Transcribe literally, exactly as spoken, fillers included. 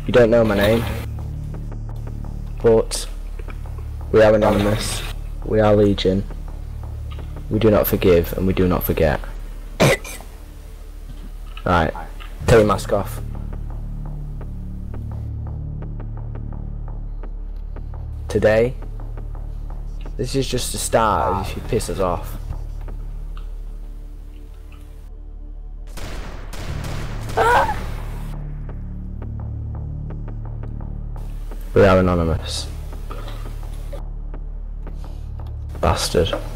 You don't know my name, but we are anonymous, we are Legion, we do not forgive and we do not forget. Right, take your mask off. Today, this is just a start if you piss us off. We are anonymous. Bastard.